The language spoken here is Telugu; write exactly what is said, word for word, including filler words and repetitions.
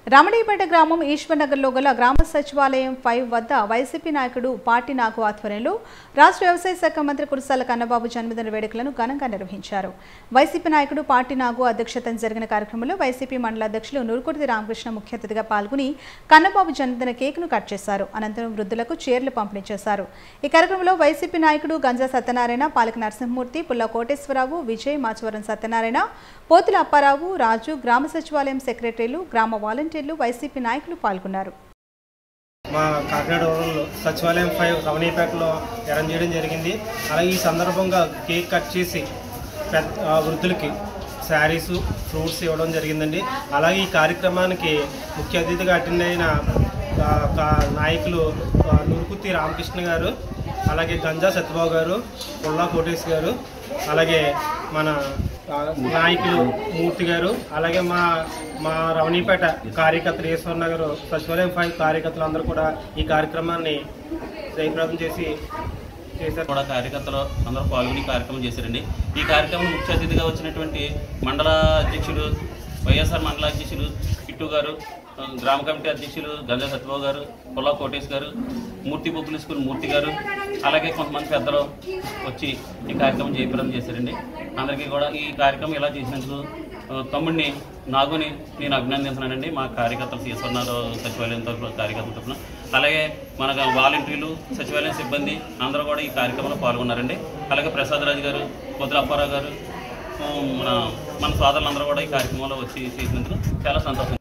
రమణీయపేట గ్రామం ఈశ్వర్నగర్లో గల గ్రామ సచివాలయం ఫైవ్ వద్ద వైసీపీ నాయకుడు పార్టీ నాగు ఆధ్వర్యంలో రాష్ట్ర వ్యవసాయ శాఖ మంత్రి కురసాల కన్నబాబు జన్మదిన వేడుకలను ఘనంగా నిర్వహించారు. వైసీపీ నాయకుడు పార్టీ నాగు అధ్యక్షతన జరిగిన కార్యక్రమంలో వైసీపీ మండల అధ్యక్షులు నూరుకుర్తి రామకృష్ణ ముఖ్య అతిథిగా పాల్గొని కన్నబాబు జన్మదిన కేక్ను కట్ చేశారు. అనంతరం వృద్ధులకు చీరలు పంపిణీ చేశారు. ఈ కార్యక్రమంలో వైసీపీ నాయకుడు గంజా సత్యనారాయణ, పాలక నరసింహమూర్తి, పుల్ల కోటేశ్వరరావు, విజయ్, మాచవరం సత్యనారాయణ, పోతుల అప్పారావు, రాజు, గ్రామ సచివాలయం సెక్రటరీలు, గ్రామ వాలంటీర్లు, వైసీపీ నాయకులు పాల్గొన్నారు. మా కాకినాడ సచివాలయం ఫైవ్ రమణీయపేటలో అరేంజ్ చేయడం జరిగింది. అలాగే ఈ సందర్భంగా కేక్ కట్ చేసి పెద్ద వృద్ధులకి శారీస్, ఫ్రూట్స్ ఇవ్వడం జరిగిందండి. అలాగే ఈ కార్యక్రమానికి ముఖ్య అతిథిగా అటెండ్ అయిన నాయకులు నూరుకుర్తి రామకృష్ణ గారు, అలాగే గంజా సత్యబాబు గారు, పుల్లా కోటేశ్ గారు, అలాగే మన నాయకులు మూర్తి గారు, అలాగే మా మా రమణీపేట కార్యకర్తలు ఈశ్వర్నగర్ సచివాలయం ఫైవ్ కార్యకర్తలు అందరూ కూడా ఈ కార్యక్రమాన్ని జయప్రదం చేసి చేశారు. కూడా కార్యకర్తలు అందరూ పాల్గొని కార్యక్రమం చేశారండి. ఈ కార్యక్రమం ముఖ్య అతిథిగా వచ్చినటువంటి మండల అధ్యక్షులు, వైఎస్ఆర్ మండల అధ్యక్షులు కిట్టు గారు, గ్రామ కమిటీ అధ్యక్షులు గంజా సత్యబాబు గారు, పుల్లా కోటేశ్ గారు, మూర్తి పబ్లిక్ స్కూల్ మూర్తి గారు, అలాగే కొంతమంది పెద్దలు వచ్చి ఈ కార్యక్రమం జయప్రదం చేశారండి. అందరికీ కూడా ఈ కార్యక్రమం ఇలా చేసినందుకు తమ్ముడిని నాగుని నేను అభినందిస్తున్నానండి. మా కార్యకర్తలు ఈశ్వర్నగర్ సచివాలయం తరఫున కార్యకర్తల తరఫున, అలాగే మన వాలంటీర్లు, సచివాలయం సిబ్బంది అందరూ కూడా ఈ కార్యక్రమంలో పాల్గొన్నారండి. అలాగే ప్రసాద్ రాజు గారు, పోతుల అప్పారావు గారు, మన మన సోదరులందరూ కూడా ఈ కార్యక్రమంలో వచ్చి చేసినందుకు చాలా సంతోషం.